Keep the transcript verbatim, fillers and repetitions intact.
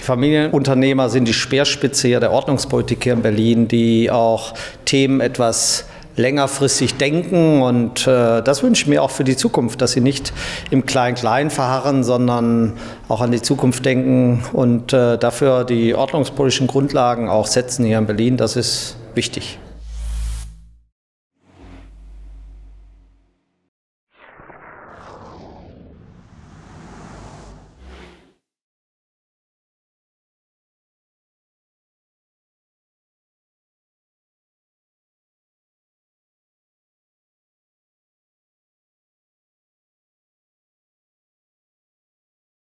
Familienunternehmer sind die Speerspitze hier der Ordnungspolitik hier in Berlin, die auch Themen etwas längerfristig denken, und äh, das wünsche ich mir auch für die Zukunft, dass sie nicht im Klein-Klein verharren, sondern auch an die Zukunft denken und äh, dafür die ordnungspolitischen Grundlagen auch setzen hier in Berlin. Das ist wichtig.